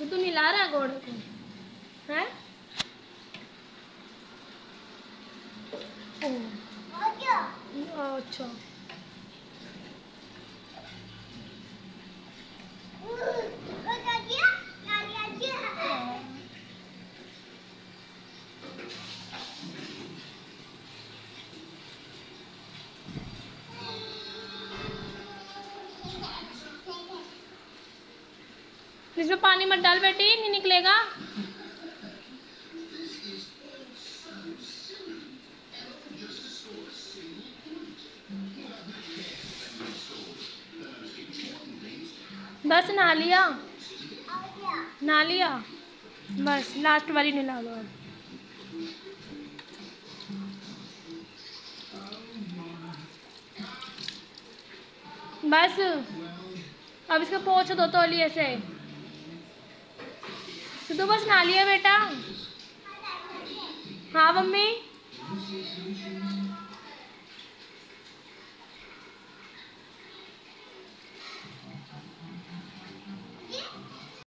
तो तू निला रहा है घोड़े को, हैं? अच्छा, इसमें पानी मत डाल बेटी, नहीं निकलेगा। बस नहा लिया, नहा लिया, बस लास्ट वाली नहा लो अब। बस अब इसको पोंछ दो तौलिए से। तो बस नहा लिया बेटा। हाँ मम्मी।